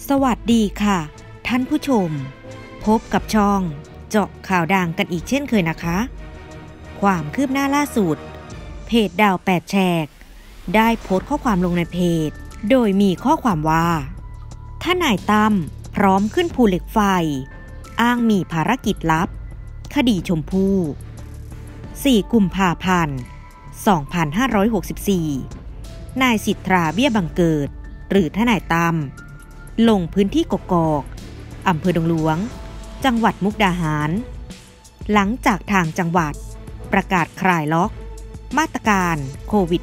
สวัสดีค่ะท่านผู้ชมพบกับช่องเจาะข่าวดังกันอีกเช่นเคยนะคะความคืบหน้าล่าสุดเพจดาว8แฉกได้โพสต์ข้อความลงในเพจโดยมีข้อความว่าทนายตั้มพร้อมขึ้นภูเหล็กไฟอ้างมีภารกิจลับคดีชมพู่4 กุมภาพันธ์ 2564 นายสิทธาเบี้ยบังเกิดหรือทนายตั้มลงพื้นที่กกอกอำเภอดงหลวงจังหวัดมุกดาหารหลังจากทางจังหวัดประกาศคลายล็อกมาตรการโควิด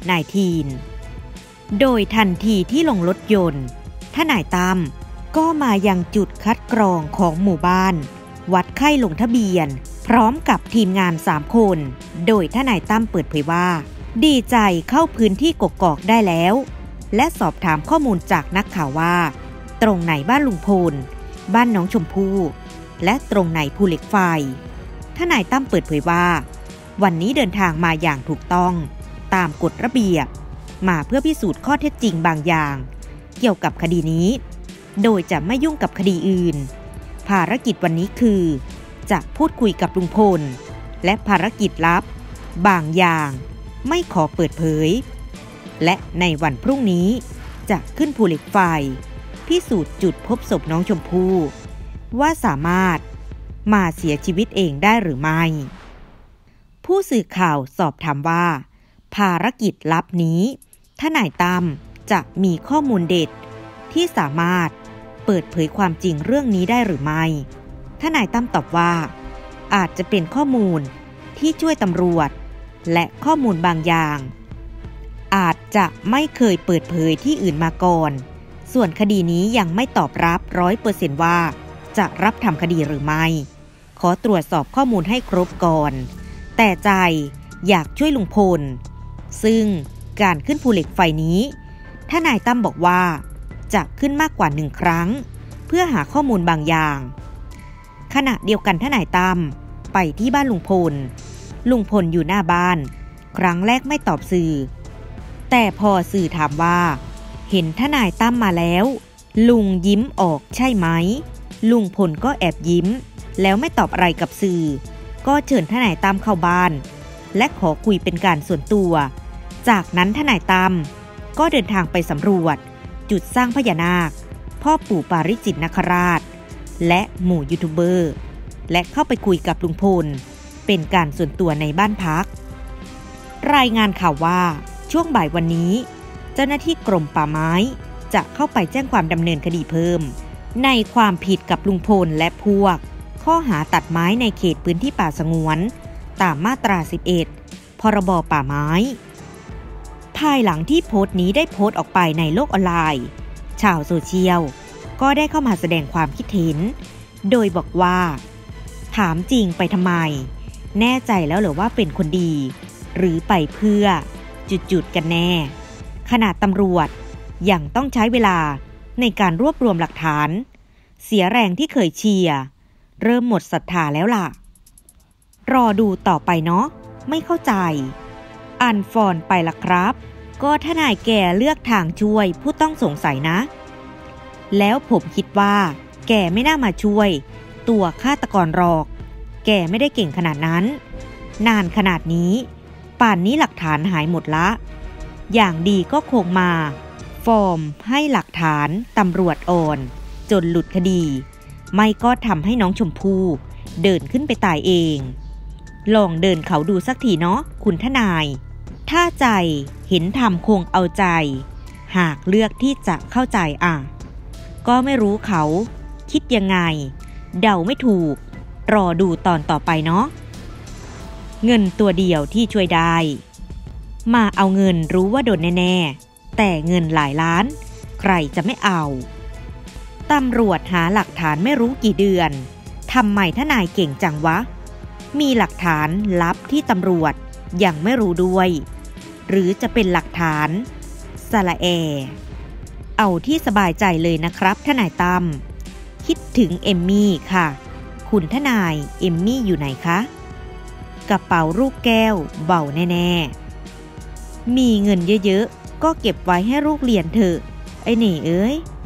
-19 โดยทันทีที่ลงรถยนต์ทนายตั้มก็มายังจุดคัดกรองของหมู่บ้านวัดไข้ลงทะเบียนพร้อมกับทีมงาน3 คนโดยทนายตั้มเปิดเผยว่าดีใจเข้าพื้นที่กกอกได้แล้วและสอบถามข้อมูลจากนักข่าวว่าตรงไหนบ้านลุงพลบ้านน้องชมพู่และตรงไหนภูเหล็กไฟทนายตั้มเปิดเผยว่าวันนี้เดินทางมาอย่างถูกต้องตามกฎระเบียบมาเพื่อพิสูจน์ข้อเท็จจริงบางอย่างเกี่ยวกับคดีนี้โดยจะไม่ยุ่งกับคดีอื่นภารกิจวันนี้คือจะพูดคุยกับลุงพลและภารกิจลับบางอย่างไม่ขอเปิดเผยและในวันพรุ่งนี้จะขึ้นภูเหล็กไฟพิสูจน์จุดพบศพน้องชมพู่ว่าสามารถมาเสียชีวิตเองได้หรือไม่ผู้สื่อข่าวสอบถามว่าภารกิจลับนี้ทนายตั้มจะมีข้อมูลเด็ดที่สามารถเปิดเผยความจริงเรื่องนี้ได้หรือไม่ทนายตั้มตอบว่าอาจจะเป็นข้อมูลที่ช่วยตำรวจและข้อมูลบางอย่างอาจจะไม่เคยเปิดเผยที่อื่นมาก่อนส่วนคดีนี้ยังไม่ตอบรับ 100% ว่าจะรับทำคดีหรือไม่ขอตรวจสอบข้อมูลให้ครบก่อนแต่ใจอยากช่วยลุงพลซึ่งการขึ้นภูเหล็กไฟนี้ทนายตั้มบอกว่าจะขึ้นมากกว่า1 ครั้งเพื่อหาข้อมูลบางอย่างขณะเดียวกันทนายตั้มไปที่บ้านลุงพลอยู่หน้าบ้านครั้งแรกไม่ตอบสื่อแต่พอสื่อถามว่าเห็นทนายตั้มมาแล้วลุงยิ้มออกใช่ไหมลุงพลก็แอบยิ้มแล้วไม่ตอบอะไรกับสื่อก็เชิญทนายตั้มเข้าบ้านและขอคุยเป็นการส่วนตัวจากนั้นทนายตั้มก็เดินทางไปสำรวจจุดสร้างพญานาคพ่อปู่ปาริจิตรนคราชและหมู่ยูทูบเบอร์และเข้าไปคุยกับลุงพลเป็นการส่วนตัวในบ้านพักรายงานข่าวว่าช่วงบ่ายวันนี้เจ้าหน้าที่กรมป่าไม้จะเข้าไปแจ้งความดำเนินคดีเพิ่มในความผิดกับลุงพลและพวกข้อหาตัดไม้ในเขตพื้นที่ป่าสงวนตามมาตรา 11 พรบป่าไม้ภายหลังที่โพสต์นี้ได้โพสต์ออกไปในโลกออนไลน์ชาวโซเชียลก็ได้เข้ามาแสดงความคิดเห็นโดยบอกว่าถามจริงไปทำไมแน่ใจแล้วเหรอว่าเป็นคนดีหรือไปเพื่อจุดๆกันแน่ขนาดตำรวจยังต้องใช้เวลาในการรวบรวมหลักฐานเสียแรงที่เคยเชียร์เริ่มหมดศรัทธาแล้วล่ะรอดูต่อไปเนาะไม่เข้าใจอันฟอนไปละครับก็ทนายแกเลือกทางช่วยผู้ต้องสงสัยนะแล้วผมคิดว่าแกไม่น่ามาช่วยตัวฆาตกรหรอกแกไม่ได้เก่งขนาดนั้นนานขนาดนี้ป่านนี้หลักฐานหายหมดละอย่างดีก็คงมาฟอร์มให้หลักฐานตำรวจอ่อนจนหลุดคดีไม่ก็ทำให้น้องชมพู่เดินขึ้นไปตายเองลองเดินเขาดูสักทีเนาะคุณทนายถ้าใจเห็นทำคงเอาใจหากเลือกที่จะเข้าใจก็ไม่รู้เขาคิดยังไงเดาไม่ถูกรอดูตอนต่อไปเนาะเงินตัวเดียวที่ช่วยได้มาเอาเงินรู้ว่าโดนแน่ๆแต่เงินหลายล้านใครจะไม่เอาตำรวจหาหลักฐานไม่รู้กี่เดือนทำไมทนายเก่งจังวะมีหลักฐานลับที่ตำรวจยังไม่รู้ด้วยหรือจะเป็นหลักฐานสละแอเอาที่สบายใจเลยนะครับทนายตั้มคิดถึงเอมมี่ค่ะคุณทนายเอมมี่อยู่ไหนคะกระเป๋าลูกแก้วเบาแน่ๆมีเงินเยอะๆก็เก็บไว้ให้ลูกเรียนเถอะไอ้นี่เอ้ย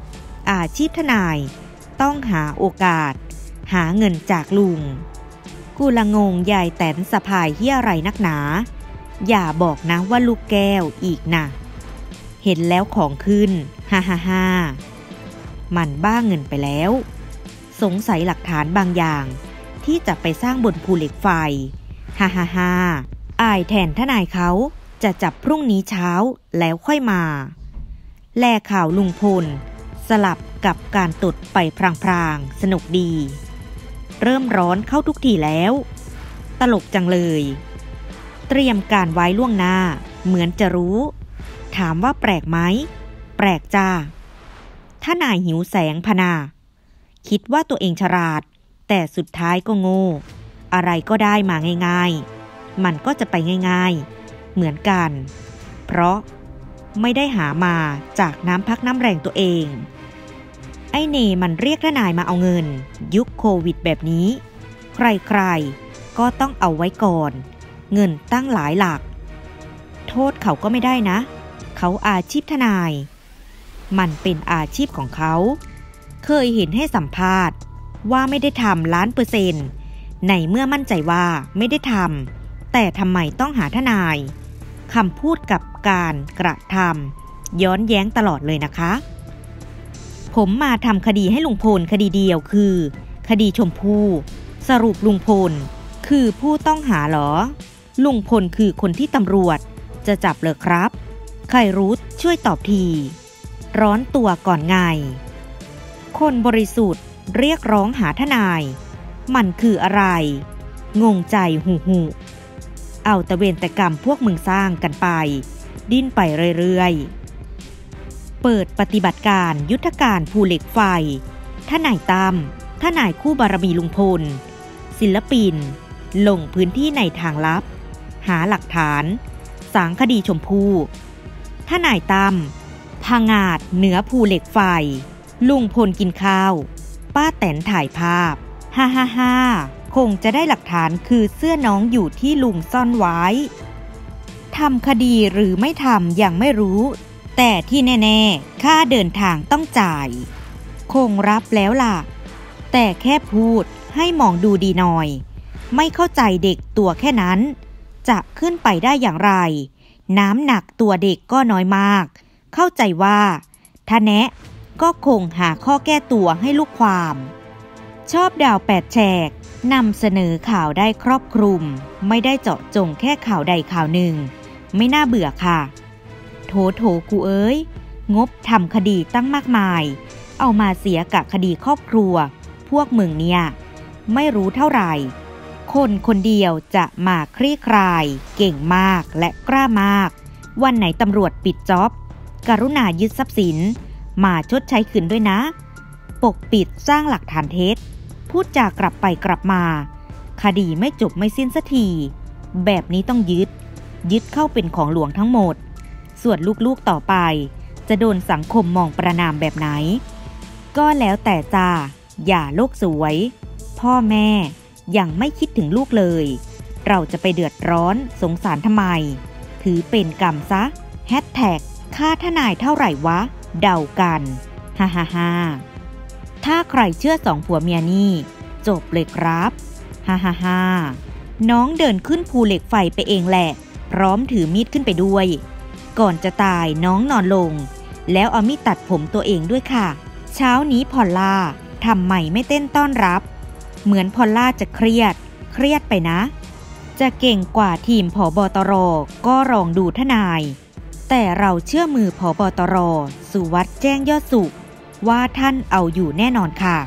อาชีพทนายต้องหาโอกาสหาเงินจากลุงกูละงงยายแตนสะพายเหี้ยอะไรนักหนาอย่าบอกนะว่าลูกแก้วอีกนะเห็นแล้วของขึ้นฮ่าฮ่าฮ่ามันบ้าเงินไปแล้วสงสัยหลักฐานบางอย่างที่จะไปสร้างบนภูเหล็กไฟฮ่าฮ่าฮ่าอายแทนทนายเขาจะจับพรุ่งนี้เช้าแล้วค่อยมาแลข่าวลุงพลสลับกับการตดไปพลางๆสนุกดีเริ่มร้อนเข้าทุกทีแล้วตลกจังเลยเตรียมการไว้ล่วงหน้าเหมือนจะรู้ถามว่าแปลกไหมแปลกจ้าถ้านายหิวแสงพนาคิดว่าตัวเองฉลาดแต่สุดท้ายก็โง่อะไรก็ได้มาง่ายๆมันก็จะไปง่ายๆเหมือนกันเพราะไม่ได้หามาจากน้ำพักน้ำแรงตัวเองไอ้เนมันเรียกทนายมาเอาเงินยุคโควิดแบบนี้ใครๆก็ต้องเอาไว้ก่อนเงินตั้งหลายหลักโทษเขาก็ไม่ได้นะเขาอาชีพทนายมันเป็นอาชีพของเขาเคยเห็นให้สัมภาษณ์ว่าไม่ได้ทำ100%ในเมื่อมั่นใจว่าไม่ได้ทำแต่ทำไมต้องหาทนายคำพูดกับการกระทำย้อนแย้งตลอดเลยนะคะผมมาทำคดีให้ลุงพลคดีเดียวคือคดีชมพู่สรุปลุงพลคือผู้ต้องหาเหรอลุงพลคือคนที่ตำรวจจะจับเลยครับใครรู้ช่วยตอบทีร้อนตัวก่อนไงคนบริสุทธิ์เรียกร้องหาทนายมันคืออะไรงงใจหูเอาตะเวนแต่กรรมพวกมึงสร้างกันไปดิ้นไปเรื่อยๆเปิดปฏิบัติการยุทธการภูเหล็กไฟทนายตั้มทนายคู่บารมีลุงพลศิลปินลงพื้นที่ในทางลับหาหลักฐานสางคดีชมพู่ทนายตั้มพางาดเหนือภูเหล็กไฟลุงพลกินข้าวป้าแตนถ่ายภาพฮ่าฮ่าฮ่าคงจะได้หลักฐานคือเสื้อน้องอยู่ที่ลุงซ่อนไว้ทำคดีหรือไม่ทำยังไม่รู้แต่ที่แน่ๆค่าเดินทางต้องจ่ายคงรับแล้วล่ะแต่แค่พูดให้มองดูดีหน่อยไม่เข้าใจเด็กตัวแค่นั้นจะขึ้นไปได้อย่างไรน้ำหนักตัวเด็กก็น้อยมากเข้าใจว่าถ้าแนะก็คงหาข้อแก้ตัวให้ลูกความชอบดาว8แฉกนำเสนอข่าวได้ครอบคลุมไม่ได้เจาะจงแค่ข่าวใดข่าวหนึ่งไม่น่าเบื่อค่ะโถกูเอ้ยงบทำคดีตั้งมากมายเอามาเสียกับคดีครอบครัวพวกมึงเนี่ยไม่รู้เท่าไหร่คนเดียวจะมาคลี่คลายเก่งมากและกล้ามากวันไหนตำรวจปิดจ็อบกรุณายึดทรัพย์สินมาชดใช้คืนด้วยนะปกปิดสร้างหลักฐานเท็จพูดจากลับไปกลับมาคดีไม่จบไม่สิ้นสักทีแบบนี้ต้องยึดเข้าเป็นของหลวงทั้งหมดส่วนลูกๆต่อไปจะโดนสังคมมองประณามแบบไหนก็แล้วแต่จ้าอย่าโลกสวยพ่อแม่ยังไม่คิดถึงลูกเลยเราจะไปเดือดร้อนสงสารทำไมถือเป็นกรรมซะแฮชแท็กค่าทนายเท่าไหร่วะเดากันฮ่าฮ่าฮ่าถ้าใครเชื่อ2ผัวเมียนี่จบเลยครับฮ่าฮ่าฮ่าน้องเดินขึ้นภูเหล็กไฟไปเองแหละพร้อมถือมีดขึ้นไปด้วยก่อนจะตายน้องนอนลงแล้วเอามีดตัดผมตัวเองด้วยค่ะเช้านี้พอลล่าทำไมไม่เต้นต้อนรับเหมือนพอลล่าจะเครียดไปนะจะเก่งกว่าทีมผบ.ตร.ก็ลองดูทนายแต่เราเชื่อมือผบ.ตร.สุวัฒน์แจ้งยอดสุขว่าท่านเอาอยู่แน่นอนค่ะ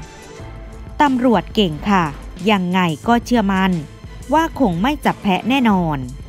ตำรวจเก่งค่ะยังไงก็เชื่อมั่นว่าคงไม่จับแพะแน่นอน